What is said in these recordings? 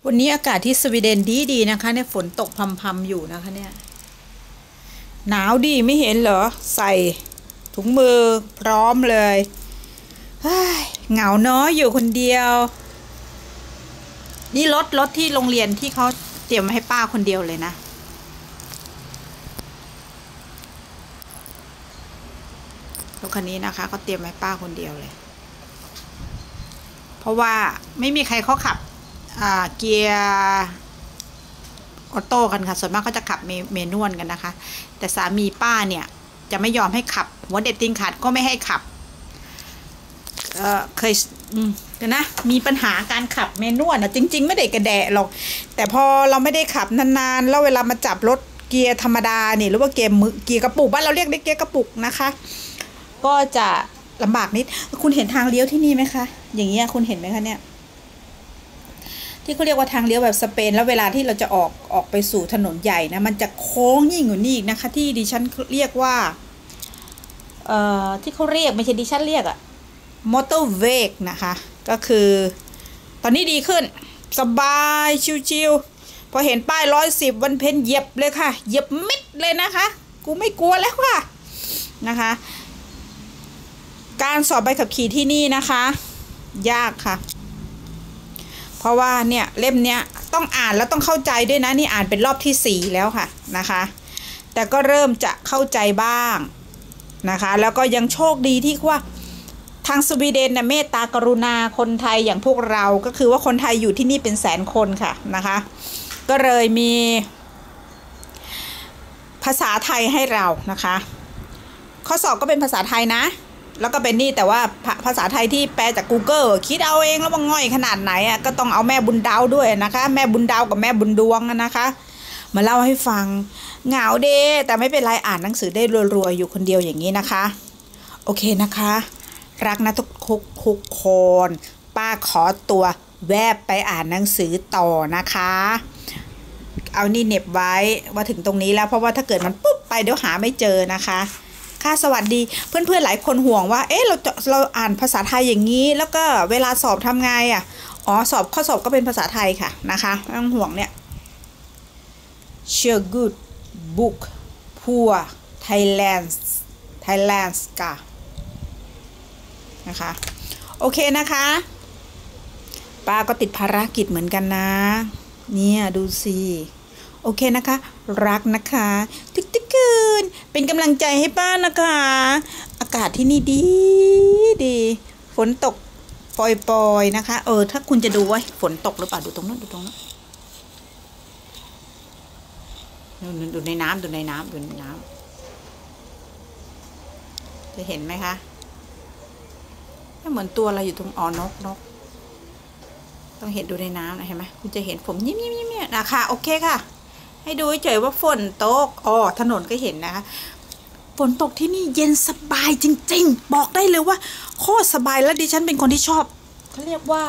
วันนี้อากาศที่สวีเดนดีนะคะเนี่ยฝนตกพรำๆอยู่นะคะเนี่ยหนาวดีไม่เห็นเหรอใส่ถุงมือพร้อมเลยเหงาเนาะอยู่คนเดียวนี่รถที่โรงเรียนที่เขาเตรียมให้ป้าคนเดียวเลยนะรถคันนี้นะคะเขาเตรียมให้ป้าคนเดียวเลยเพราะว่าไม่มีใครเขาขับเกียร์ออโต้กันค่ะส่วนมากเขาจะขับเมนวลกันนะคะแต่สามีป้าเนี่ยจะไม่ยอมให้ขับหัวเด็ดติงขาดก็ไม่ให้ขับเคยนะมีปัญหาการขับเมนวลนะจริงๆไม่ได้กระแดะหรอกแต่พอเราไม่ได้ขับนานๆแล้วเวลามาจับรถเกียร์ธรรมดาเนี่ยหรือว่าเกียร์กระปุกบ้านเราเรียกเกียร์กระปุกนะคะก็จะลำบากนิดคุณเห็นทางเลี้ยวที่นี่ไหมคะอย่างเงี้ยคุณเห็นไหมคะเนี่ยที่เขาเรียกว่าทางเลี้ยวแบบสเปนแล้วเวลาที่เราจะออกไปสู่ถนนใหญ่นะมันจะโค้งยิ่งกว่านี้อีกนะคะที่ดิฉันเรียกว่าที่เขาเรียกไม่ใช่ดิฉันเรียกอะมอเตอร์เวกนะคะก็คือตอนนี้ดีขึ้นสบายชิวๆพอเห็นป้าย110วันเพ็ญเหยียบเลยค่ะเหยียบมิดเลยนะคะกูไม่กลัวแล้วค่ะนะคะการสอบใบขับขี่ที่นี่นะคะยากค่ะเพราะว่าเนี่ยเล่มเนี้ยต้องอ่านแล้วต้องเข้าใจด้วยนะนี่อ่านเป็นรอบที่4แล้วค่ะนะคะแต่ก็เริ่มจะเข้าใจบ้างนะคะแล้วก็ยังโชคดีที่ว่าทางสวีเดนนะเมตตากรุณาคนไทยอย่างพวกเราก็คือว่าคนไทยอยู่ที่นี่เป็นแสนคนค่ะนะคะก็เลยมีภาษาไทยให้เรานะคะข้อสอบก็เป็นภาษาไทยนะแล้วก็เป็นนี่แต่ว่าภาษาไทยที่แปลจาก Google คิดเอาเองแล้วว่าง่อยขนาดไหนอ่ะก็ต้องเอาแม่บุญดาวด้วยนะคะแม่บุญดาวกับแม่บุญดวงนะคะมาเล่าให้ฟังเหงาเด้แต่ไม่เป็นไรอ่านหนังสือได้รัวๆอยู่คนเดียวอย่างนี้นะคะโอเคนะคะรักนะทุกคนป้าขอตัวแวบไปอ่านหนังสือต่อนะคะเอานี่เน็บไว้ว่าถึงตรงนี้แล้วเพราะว่าถ้าเกิดมันปุ๊บไปเดี๋ยวหาไม่เจอนะคะค่ะสวัสดีเพื่อนๆหลายคนห่วงว่าเอ๊ะเราอ่านภาษาไทยอย่างนี้แล้วก็เวลาสอบทำไงอ่ะอ๋อข้อสอบก็เป็นภาษาไทยค่ะนะคะไม่ต้องห่วงเนี่ย Share good book poor Thailand กะนะคะโอเคนะคะป้าก็ติดภารกิจเหมือนกันนะเนี่ยดูสิโอเคนะคะรักนะคะทุกคืนเป็นกำลังใจให้ป้านะคะอากาศที่นี่ดีฝนตกปล่อยๆนะคะถ้าคุณจะดูว่าฝนตกหรือเปล่าดูตรงนั้นดูในน้ำจะเห็นไหมคะเหมือนตัวอะไรอยู่ตรงนกต้องเห็นดูในน้ำนะเห็นไหมคุณจะเห็นผมยิ้มนะคะโอเคค่ะให้ดูเฉยว่าฝนตกถนนก็เห็นนะคะฝนตกที่นี่เย็นสบายจริงๆบอกได้เลยว่าโคตรสบายแล้วดิฉันเป็นคนที่ชอบเขาเรียกว่า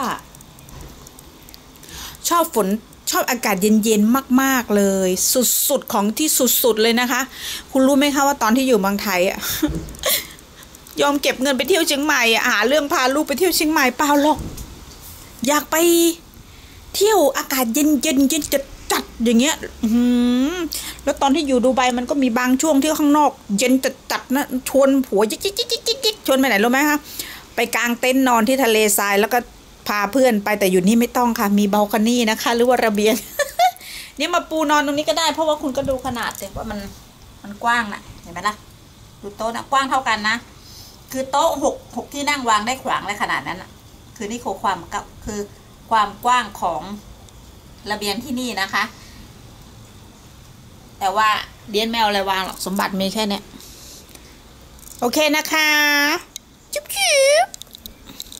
ชอบฝนชอบอากาศเย็นๆมากๆเลยสุดๆของที่สุดๆเลยนะคะคุณรู้ไหมคะว่าตอนที่อยู่เมืองไทยอะ ยอมเก็บเงินไปเที่ยวเชียงใหม่หาเรื่องพาลูกไปเที่ยวเชียงใหม่เปล่าหรอกอยากไปเที่ยวอากาศเย็นจัดอย่างเงี้ยแล้วตอนที่อยู่ดูไบมันก็มีบางช่วงที่ข้างนอกเย็นจัดนะชวนผัวจิ๊กชวนไปไหนรู้ไหมคะไปกางเต็นท์นอนที่ทะเลทรายแล้วก็พาเพื่อนไปแต่อยู่นี่ไม่ต้องค่ะมีบัลคอนี่นะคะหรือว่าระเบียง นี่มาปูนอนตรงนี้ก็ได้เพราะว่าคุณก็ดูขนาดแต่ว่ามันกว้างนะเห็นไหมล่ะดูโต๊ะนะกว้างเท่ากันนะคือโต๊ะ6ที่นั่งวางได้ขวางเลยขนาดนั้นคือนี่คือความกว้างของระเบียงที่นี่นะคะแต่ว่าเลี้ยงแมวอะไรวางหรอกสมบัติมีแค่เนี้ยโอเคนะคะจุ๊บ